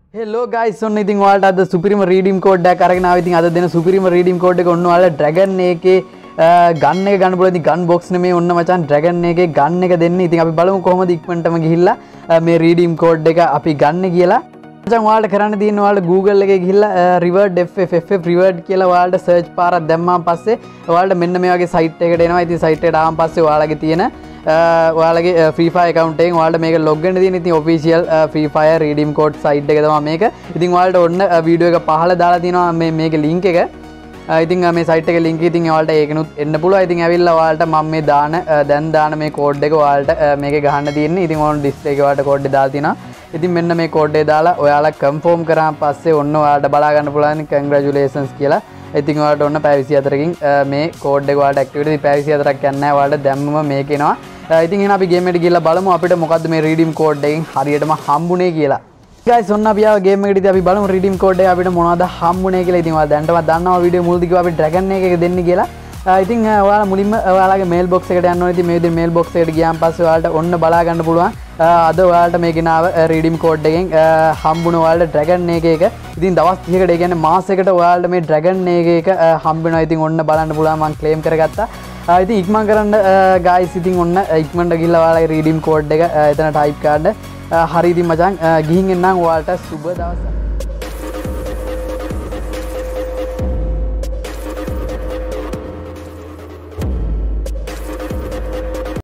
Hello guys, ඔන්න ඉතින් ඔයාලට අද සුපිරිම රීඩීම් කෝඩ් එකක් අරගෙන ආවා. ඉතින් අද දෙන සුපිරිම රීඩීම් කෝඩ් එක ඔන්න ඔයාලා ඩ්‍රැගන් එකේ ගන් එක ගන්න පුළුවන්. ඉතින් ගන් බොක්ස් නෙමෙයි ඔන්න මචං ඩ්‍රැගන් එකේ ගන් එක දෙන්නේ. ඉතින් අපි බලමු කොහොමද ඉක්මනටම ගිහිල්ලා මේ රීඩීම් කෝඩ් එක අපි ගන්න කියලා. මචං ඔයාලට කරන්න තියෙන්නේ ඔයාලා Google එකේ ගිහිල්ලා reward FF reward කියලා ඔයාලට search පාරක් දැම්මාන් පස්සේ ඔයාලට මෙන්න මේ වගේ site එකකට එනවා. ඉතින් site එකට ආවන් පස්සේ ඔයාලගේ තියෙන ඔයාලගේ Free Fire account එකෙන් ඔයාලට මේක log වෙන්න තියෙන. ඉතින් official Free Fire redeem code site එක තමයි මේක. ඉතින් ඔයාලට ඔන්න වීඩියෝ එක පහළ දාලා තියෙනවා මේකේ link එක. ඉතින් මේ site එකේ link එක ඉතින් ඔයාලට ඒකනුත් එන්න පුළුවන්. ඉතින් ඇවිල්ලා ඔයාලට මම මේ දැන් දාන මේ code එක ඔයාලට මේකේ ගහන්න තියෙන්නේ. ඉතින් ඔන්න display එකේ ඔයාලට code එක දාලා තිනවා. ඉතින් මෙන්න මේ code එක දාලා ඔයාලා confirm කරාන් පස්සේ ඔන්න ඔයාලට බලා ගන්න පුළුවන් congratulations කියලා. ඉතින් ඔයාලට ඔන්න පැය 24කින් මේ code එක ඔයාලට activate ඉතින් පැය 24ක් යන්නේ නැහැ. ඔයාලට දැම්මම මේක එනවා. ඉතින් එහෙනම් අපි game එකට ගිහලා බලමු අපිට මොකද්ද මේ redeem code එකෙන් හරියටම හම්බුනේ කියලා. guys ඔන්න අපි ආව game එකට ඉතින් අපි බලමු redeem code එක අපිට මොනවද හම්බුනේ කියලා. ඉතින් ඔයාලා දැනටම දන්නවා වීඩියෝ මුලදී කිව්වා අපි dragon එක දෙන්න කියලා. ඉතින් ඔයාලා මුලින්ම ඔයාලගේ mail box එකට යන්න ඕනේ. ඉතින් මේ විදිහට mail box එකට ගියාන් පස්සේ ඔයාලට ඔන්න බලා ගන්න පුළුවන්. අද ඔයාලට මේ ගෙනාව redeem code එකෙන් හම්බුන ඔයාලට dragon එක. ඉතින් දවස් 30කට ඒ කියන්නේ මාසයකට ඔයාලට මේ dragon එක හම්බ වෙනවා. ඉතින් ඔන්න බලන්න පුළුවන් මම claim කරගත්තා. ඉතින් ඉක්මන් කරන්න guys ඉතින් ඔන්න ඉක්මනට ගිහලා ඔයාලගේ redeem code එක එතන type කරන්න. හරි ඉතින් මචං ගිහින් එන්නම් ඔයාලට සුබ දවසක්.